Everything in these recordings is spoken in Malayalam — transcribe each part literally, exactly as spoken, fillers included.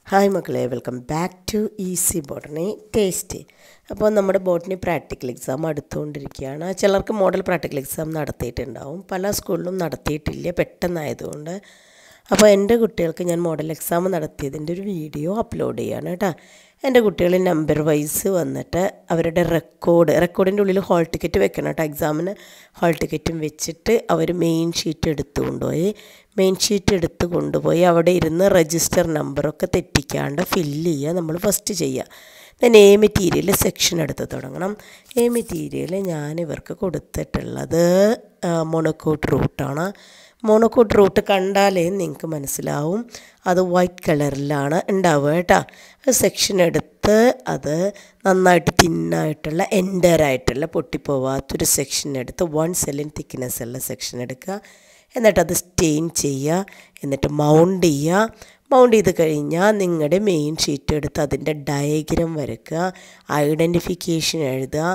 ഹായ് മക്കളെ, welcome back to easy botany taste. അപ്പോൾ നമ്മുടെ ബോട്ടണി പ്രാക്ടിക്കൽ എക്സാം അടുത്തുകൊണ്ടിരിക്കുകയാണ്. ചിലർക്ക് മോഡൽ പ്രാക്ടിക്കൽ എക്സാം നടത്തിയിട്ടുണ്ടാവും, പല സ്കൂളിലും നടത്തിയിട്ടില്ല പെട്ടെന്നായതുകൊണ്ട്. അപ്പോൾ എൻ്റെ കുട്ടികൾക്ക് ഞാൻ മോഡൽ എക്സാം നടത്തിയതിൻ്റെ ഒരു വീഡിയോ അപ്ലോഡ് ചെയ്യുകയാണ് കേട്ടോ. എൻ്റെ കുട്ടികൾ നമ്പർ വൈസ് വന്നിട്ട് അവരുടെ റെക്കോർഡ് റെക്കോർഡിൻ്റെ ഉള്ളിൽ ഹോൾ ടിക്കറ്റ് വെക്കണം കേട്ടോ. എക്സാമിന് ഹോൾ ടിക്കറ്റും വെച്ചിട്ട് അവർ മെയിൻ ഷീറ്റ് എടുത്തു കൊണ്ടുപോയി മെയിൻ ഷീറ്റ് എടുത്ത് കൊണ്ടുപോയി അവിടെ ഇരുന്ന് രജിസ്റ്റർ നമ്പറൊക്കെ തെറ്റിക്കാണ്ട് ഫില്ല് ചെയ്യുക നമ്മൾ ഫസ്റ്റ് ചെയ്യുക. ദെൻ എ മെറ്റീരിയൽ സെക്ഷൻ എടുത്ത് തുടങ്ങണം. എ മെറ്റീരിയൽ ഞാൻ ഇവർക്ക് കൊടുത്തിട്ടുള്ളത് മോണോക്കോട്ട് റൂട്ടാണ്. മോണോക്കോട്ട് റൂട്ട് കണ്ടാലേ നിങ്ങൾക്ക് മനസ്സിലാവും, അത് വൈറ്റ് കളറിലാണ് ഉണ്ടാവുക കേട്ടോ. സെക്ഷൻ എടുത്ത് അത് നന്നായിട്ട് തിന്നായിട്ടുള്ള എൻഡറായിട്ടുള്ള പൊട്ടിപ്പോവാത്തൊരു സെക്ഷൻ എടുത്ത് വൺ സെല്ലിൻ തിക്നെസ് ഉള്ള സെക്ഷൻ എടുക്കുക. എന്നിട്ട് അത് സ്റ്റെയിൻ ചെയ്യുക, എന്നിട്ട് മൗണ്ട് ചെയ്യുക. മൗണ്ട് ചെയ്ത് കഴിഞ്ഞാൽ നിങ്ങളുടെ മെയിൻ ഷീറ്റ് എടുത്ത് അതിൻ്റെ ഡയഗ്രാം വരയ്ക്കുക, ഐഡൻറ്റിഫിക്കേഷൻ എഴുതുക,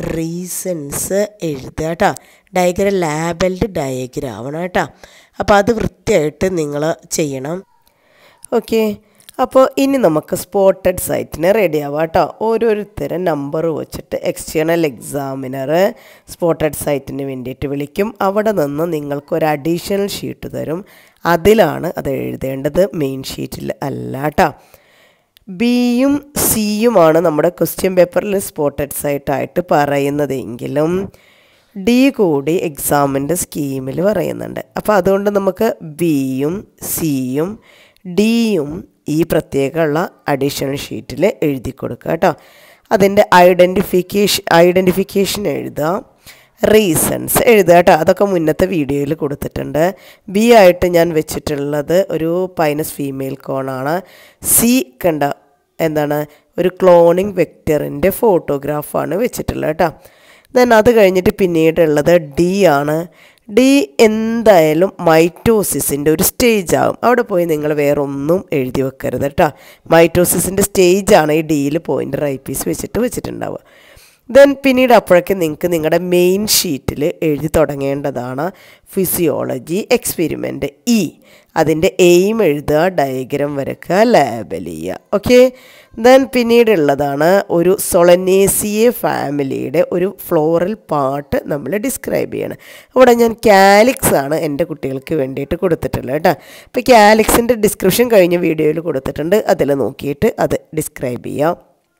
റീസൺസ് എഴുതുക കേട്ടോ. ഡയഗ്രാം ലാബൽഡ് ഡയഗ്രാം ആവണം കേട്ടോ. അപ്പോൾ അത് വൃത്തിയായിട്ട് നിങ്ങൾ ചെയ്യണം. ഓക്കെ, അപ്പോൾ ഇനി നമുക്ക് സ്പോട്ടഡ് സൈറ്റിന് റെഡി ആവാം കേട്ടോ. ഓരോരുത്തരും നമ്പർ വെച്ചിട്ട് എക്സ്റ്റേണൽ എക്സാമിനർ സ്പോട്ടഡ് സൈറ്റിന് വേണ്ടിയിട്ട് വിളിക്കും. അവിടെ നിന്ന് നിങ്ങൾക്കൊരു അഡീഷണൽ ഷീറ്റ് തരും, അതിലാണ് അത് എഴുതേണ്ടത്, മെയിൻ ഷീറ്റിൽ അല്ല കേട്ടോ. ബിയും സിയുമാണ് നമ്മുടെ ക്വസ്റ്റ്യൻ പേപ്പറിൽ സ്പോട്ടഡ് സൈറ്റായിട്ട് പറയുന്നതെങ്കിലും ഡി കൂടി എക്സാമിൻ്റെ സ്കീമിൽ പറയുന്നുണ്ട്. അപ്പോൾ അതുകൊണ്ട് നമുക്ക് ബിയും സിയും ഡിയും ഈ പ്രത്യേകമുള്ള അഡീഷണൽ ഷീറ്റിൽ എഴുതി കൊടുക്കുക കേട്ടോ. അതിൻ്റെ ഐഡൻറ്റിഫിക്കേഷൻ ഐഡൻറ്റിഫിക്കേഷൻ എഴുതുക, റീസൺസ് എഴുതുക കേട്ടോ. അതൊക്കെ മുന്നത്തെ വീഡിയോയിൽ കൊടുത്തിട്ടുണ്ട്. ബി ആയിട്ട് ഞാൻ വെച്ചിട്ടുള്ളത് ഒരു പൈനസ് ഫീമെയിൽ കോണാണ്. സി കണ്ട എന്താണ്, ഒരു ക്ലോണിങ് വെക്ടറിൻ്റെ ഫോട്ടോഗ്രാഫാണ് വെച്ചിട്ടുള്ളത് കേട്ടോ. ദെൻ അത് കഴിഞ്ഞിട്ട് പിന്നീടുള്ളത് ഡി ആണ്. ഡി എന്തായാലും മൈറ്റോസിസിൻ്റെ ഒരു സ്റ്റേജ് ആകും. അവിടെ പോയി നിങ്ങൾ വേറെ ഒന്നും എഴുതി വെക്കരുത് കേട്ടോ. മൈറ്റോസിസിൻ്റെ സ്റ്റേജാണ് ഈ ഡിയിൽ പോയിൻ്റർ ഐ പീസ് വെച്ചിട്ട് വെച്ചിട്ടുണ്ടാവുക. ദെൻ പിന്നീട് അപ്പോഴേക്കും നിങ്ങൾക്ക് നിങ്ങളുടെ മെയിൻ ഷീറ്റിൽ എഴുതി തുടങ്ങേണ്ടതാണ് ഫിസിയോളജി എക്സ്പെരിമെൻറ്റ് ഇ. അതിൻ്റെ എയിം എഴുതുക, ഡയഗ്രാം വരയ്ക്കുക, ലേബൽ ചെയ്യുക. ഓക്കെ, ദെൻ പിന്നീടുള്ളതാണ് ഒരു സൊളനേസിയെ ഫാമിലിയുടെ ഒരു ഫ്ലോറൽ പാർട്ട് നമ്മൾ ഡിസ്ക്രൈബ് ചെയ്യണം. ഇവിടെ ഞാൻ കാലിക്സ് ആണ് എൻ്റെ കുട്ടികൾക്ക് വേണ്ടിയിട്ട് കൊടുത്തിട്ടുള്ളത് കേട്ടോ. ഇപ്പോൾ കാലിക്സിൻ്റെ ഡിസ്ക്രിപ്ഷൻ കഴിഞ്ഞ വീഡിയോയിൽ കൊടുത്തിട്ടുണ്ട്, അതിൽ നോക്കിയിട്ട് അത് ഡിസ്ക്രൈബ് ചെയ്യാം.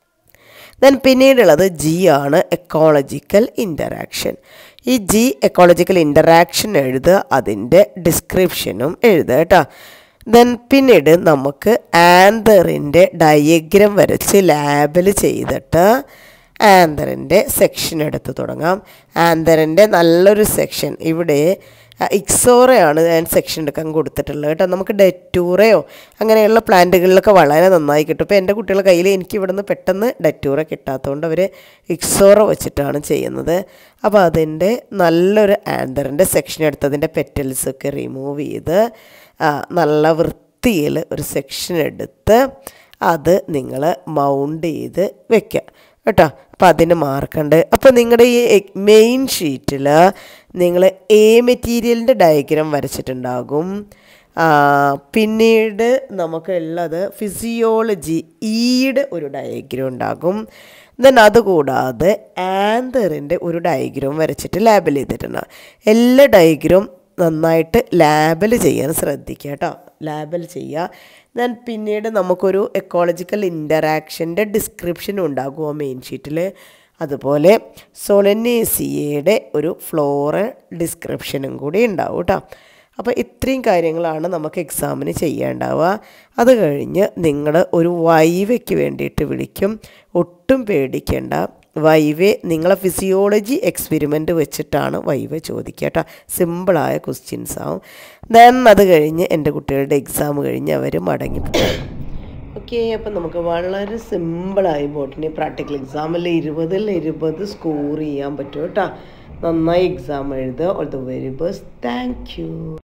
ദെൻ പിന്നീടുള്ളത് ജി ആണ്, എക്കോളജിക്കൽ ഇൻ്ററാക്ഷൻ. ഈ ജി എക്കോളജിക്കൽ ഇൻ്ററാക്ഷൻ എഴുതുക, അതിൻ്റെ ഡിസ്ക്രിപ്ഷനും എഴുതുക കേട്ടോ. ദെൻ പിന്നീട് നമുക്ക് ആന്തറിൻ്റെ ഡയഗ്രാം വരച്ച് ലാബിൽ ചെയ്തിട്ട് ആന്തറിൻ്റെ സെക്ഷൻ എടുത്ത് തുടങ്ങാം. ആന്തറിൻ്റെ നല്ലൊരു സെക്ഷൻ ഇവിടെ ഇക്സോറയാണ് ഞാൻ സെക്ഷൻ എടുക്കാൻ കൊടുത്തിട്ടുള്ളത് കേട്ടോ. നമുക്ക് ഡെറ്റൂറയോ അങ്ങനെയുള്ള പ്ലാന്റുകളിലൊക്കെ വളരെ നന്നായി കിട്ടും. ഇപ്പോൾ എൻ്റെ കുട്ടികളുടെ കയ്യിൽ എനിക്ക് ഇവിടുന്ന് പെട്ടെന്ന് ഡെറ്റൂറ കിട്ടാത്തതുകൊണ്ട് അവർ ഇക്സോറ വെച്ചിട്ടാണ് ചെയ്യുന്നത്. അപ്പോൾ അതിൻ്റെ നല്ലൊരു ആന്തറിൻ്റെ സെക്ഷൻ എടുത്ത് അതിൻ്റെ പെറ്റൽസൊക്കെ റിമൂവ് ചെയ്ത് നല്ല വൃത്തിയിൽ ഒരു സെക്ഷൻ എടുത്ത് അത് നിങ്ങൾ മൗണ്ട് ചെയ്ത് വെക്കുക കേട്ടോ. അപ്പോൾ അതിന് മാർക്കുണ്ട്. അപ്പോൾ നിങ്ങളുടെ ഈ മെയിൻ ഷീറ്റിൽ നിങ്ങൾ എ മെറ്റീരിയലിൻ്റെ ഡയഗ്രാം വരച്ചിട്ടുണ്ടാകും. പിന്നീട് നമുക്കുള്ളത് ഫിസിയോളജി ഈയുടെ ഒരു ഡയഗ്രാം ഉണ്ടാകും. ദെൻ അതുകൂടാതെ ആന്തറിൻ്റെ ഒരു ഡയഗ്രാം വരച്ചിട്ട് ലാബിൽ ചെയ്തിട്ടുണ്ടാകും. എല്ലാ ഡയഗ്രാം നന്നായിട്ട് ലാബിൽ ചെയ്യാൻ ശ്രദ്ധിക്കുക കേട്ടോ, ലാബിൽ ചെയ്യുക. ദെൻ പിന്നീട് നമുക്കൊരു എക്കോളജിക്കൽ ഇൻ്ററാക്ഷൻ്റെ ഡിസ്ക്രിപ്ഷൻ ഉണ്ടാകും ആ മെയിൻ ഷീറ്റിൽ. അതുപോലെ സൊളനേസിയയുടെ ഒരു ഫ്ലോറൽ ഡിസ്ക്രിപ്ഷനും കൂടി ഉണ്ടാവും കേട്ടോ. അപ്പോൾ ഇത്രയും കാര്യങ്ങളാണ് നമുക്ക് എക്സാമിന് ചെയ്യേണ്ടാവുക. അത് കഴിഞ്ഞ് നിങ്ങൾ ഒരു വൈവയ്ക്ക് വേണ്ടിയിട്ട് വിളിക്കും. ഒട്ടും പേടിക്കേണ്ട, വൈവേ നിങ്ങളെ ഫിസിയോളജി എക്സ്പെരിമെൻറ്റ് വെച്ചിട്ടാണ് വൈവ ചോദിക്കുക കേട്ടോ. സിമ്പിളായ ക്വസ്റ്റ്യൻസ് ആവും. ദെൻ അത് കഴിഞ്ഞ് എൻ്റെ കുട്ടികളുടെ എക്സാം കഴിഞ്ഞ് അവർ മടങ്ങിപ്പോകും. ഓക്കെ, അപ്പം നമുക്ക് വളരെ സിമ്പിളായി ബോട്ടണി പ്രാക്ടിക്കൽ എക്സാമിൽ ഇരുപതിൽ ഇരുപത് സ്കോർ ചെയ്യാൻ പറ്റും കേട്ടോ. നന്നായി എക്സാം എഴുതുക. All the very best. Thank U.